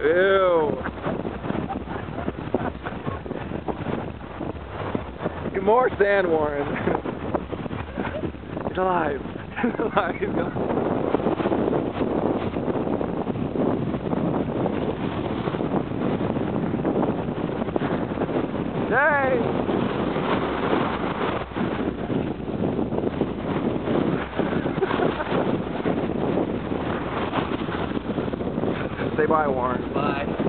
Ew. Get more sand, Warren. It's alive. It's alive. He's gone. Hey! Say bye, Warren. Bye.